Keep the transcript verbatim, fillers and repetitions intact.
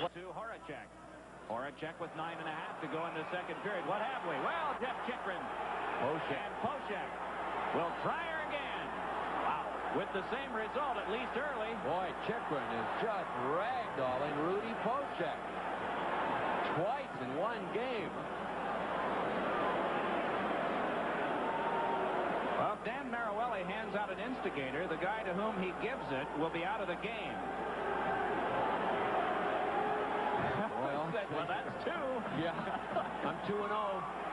To Horacek. Horacek with nine and a half to go in the second period. What have we? Well, Jeff Chychrun. Poshak. And Poshak will try her again. Wow. With the same result, at least early. Boy, Chychrun is just ragdolling Rudy Poshak. Twice in one game. Well, if Dan Maruelli hands out an instigator, the guy to whom he gives it will be out of the game. Well, well that's two. Yeah, I'm two and oh.